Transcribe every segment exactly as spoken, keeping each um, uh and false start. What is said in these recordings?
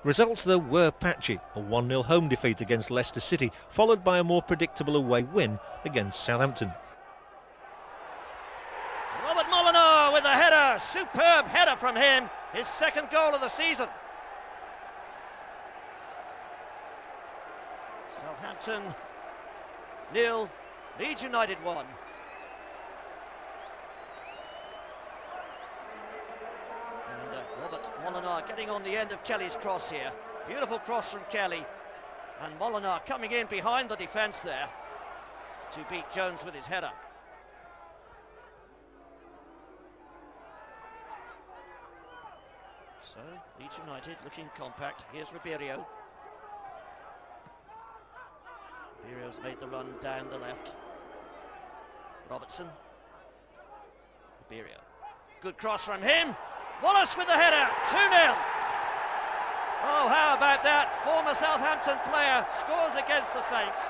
Results, though, were patchy. A one nil home defeat against Leicester City, followed by a more predictable away win against Southampton. Robert Molyneux with a header, superb header from him, his second goal of the season. Southampton nil, Leeds United one. And uh, Robert Molyneux getting on the end of Kelly's cross here. Beautiful cross from Kelly, and Molyneux coming in behind the defence there to beat Jones with his header. So, Leeds United looking compact. Here's Ribeiro. Ribeiro's made the run down the left. Robertson. Ribeiro. Good cross from him. Wallace with the header. two nil. Oh, how about that? Former Southampton player scores against the Saints.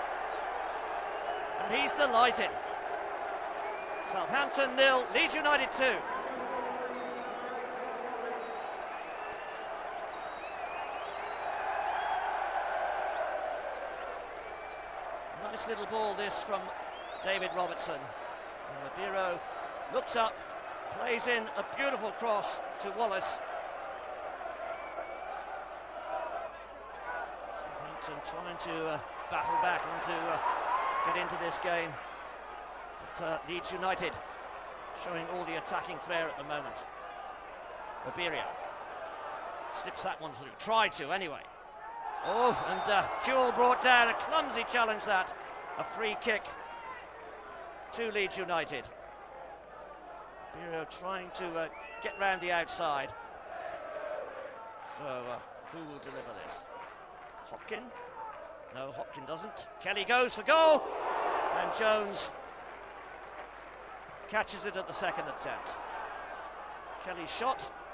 And he's delighted. Southampton nil, Leeds United two. Nice little ball this from David Robertson. And Ribeiro looks up, plays in a beautiful cross to Wallace. Southampton trying to uh, battle back and to uh, get into this game. But uh, Leeds United showing all the attacking flair at the moment. Ribeiro slips that one through, tried to anyway. Oh, and uh, Jewell brought down a clumsy challenge that. A free kick to Leeds United. Ribeiro trying to uh, get round the outside. So, uh, who will deliver this? Hopkin? No, Hopkin doesn't. Kelly goes for goal, and Jones catches it at the second attempt. Kelly's shot